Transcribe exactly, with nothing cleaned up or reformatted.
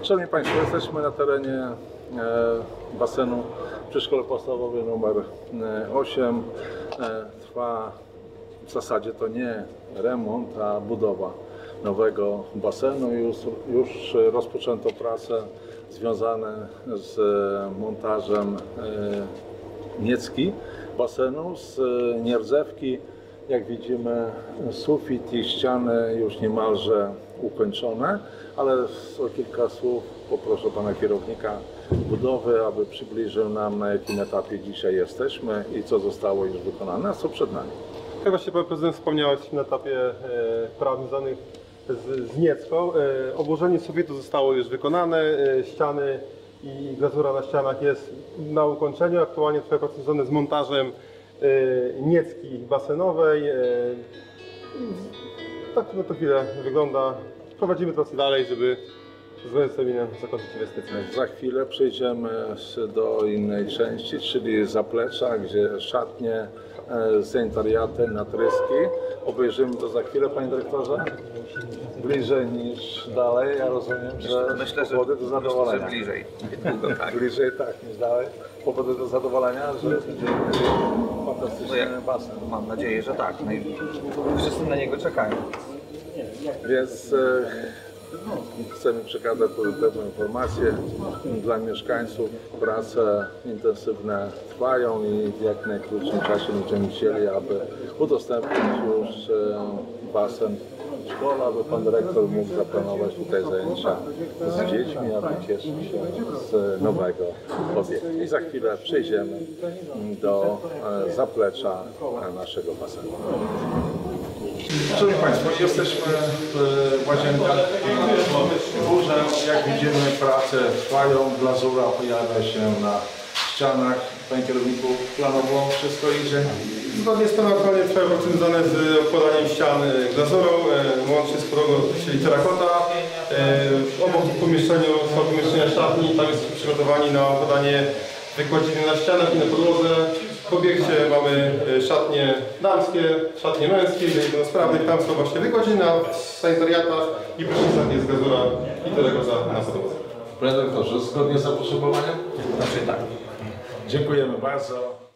Szanowni Państwo, jesteśmy na terenie e, basenu przy szkole podstawowej numer osiem. E, trwa w zasadzie to nie remont, a budowa nowego basenu. Już, już rozpoczęto prace związane z montażem e, niecki basenu, z nierdzewki. Jak widzimy, sufit i ściany już niemalże ukończone, ale o kilka słów poproszę pana kierownika budowy, aby przybliżył nam, na jakim etapie dzisiaj jesteśmy i co zostało już wykonane, a co przed nami. Jak właśnie pan prezydent wspomniał, jesteśmy na etapie e, prac związanych z, z niecką. E, obłożenie sufitu zostało już wykonane, e, ściany i glazura na ścianach jest na ukończeniu. Aktualnie trwają prace związane z montażem e, niecki basenowej. E, tak na to chwilę wygląda. Prowadzimy prace dalej, żeby z uzasadnieniem zakończyć inwestycję. Za chwilę przejdziemy do innej części, czyli zaplecza, gdzie szatnie, sanitariaty, natryski. Obejrzymy to za chwilę, panie dyrektorze? Bliżej niż dalej, ja rozumiem, że myślę, że, powody do zadowolenia. Myślę, że bliżej. Długo, tak. Bliżej tak niż dalej. Powody do zadowolenia, że będzie fantastyczny No ja basen. Mam nadzieję, że tak. No i wszyscy na niego czekają. Więc e, chcemy przekazać pozytywną informację dla mieszkańców. Prace intensywne trwają i w jak najkrótszym czasie będziemy chcieli, aby udostępnić już e, basen w szkole, aby pan dyrektor mógł zaplanować tutaj zajęcia z dziećmi, aby cieszyć się z nowego obiektu. I za chwilę przejdziemy do e, zaplecza naszego basenu. Szanowni Państwo, jesteśmy w łazienkach w górze. Jak widzimy, prace trwają, glazura pojawia się na ścianach. Panie kierowniku, planowo wszystko idzie? Zgodnie z planem aktualnie trwają prace związane z obkładaniem ścian glazurą, łącznie z podłogą, czyli terakota. Obok w pomieszczeniu są pomieszczenia szatni, tam jesteśmy przygotowani na układanie wykładziny na ścianach i na podłodze. W obiekcie mamy szatnie damskie, szatnie męskie, dla niepełnosprawnych. Tam są właśnie wykładziny na sanitariatach i prysznicach jest glazura i terakota na podłodze. Panie dyrektorze, zgodnie z zapotrzebowaniem? Znaczy tak. Dziękujemy bardzo.